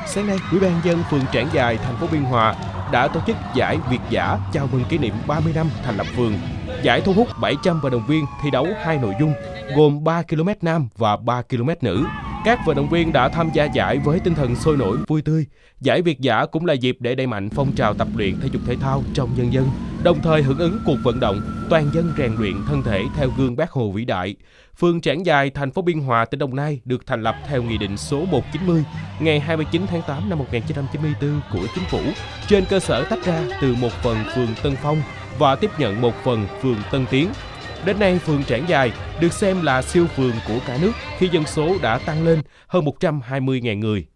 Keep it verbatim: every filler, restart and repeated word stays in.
Sáng nay, Ủy ban nhân dân phường Trảng Giài, thành phố Biên Hòa đã tổ chức giải Việt dã chào mừng kỷ niệm ba mươi năm thành lập phường. Giải thu hút bảy trăm vận động viên thi đấu hai nội dung, gồm ba ki lô mét nam và ba ki lô mét nữ. Các vận động viên đã tham gia giải với tinh thần sôi nổi, vui tươi. Giải Việt dã cũng là dịp để đẩy mạnh phong trào tập luyện thể dục thể thao trong nhân dân, đồng thời hưởng ứng cuộc vận động toàn dân rèn luyện thân thể theo gương Bác Hồ vĩ đại. Phường Trảng Giài, thành phố Biên Hòa, tỉnh Đồng Nai được thành lập theo Nghị định số một trăm chín mươi ngày hai mươi chín tháng tám năm một nghìn chín trăm chín mươi tư của Chính phủ, trên cơ sở tách ra từ một phần phường Tân Phong và tiếp nhận một phần phường Tân Tiến. Đến nay, phường Trảng Giài được xem là siêu phường của cả nước khi dân số đã tăng lên hơn một trăm hai mươi nghìn người.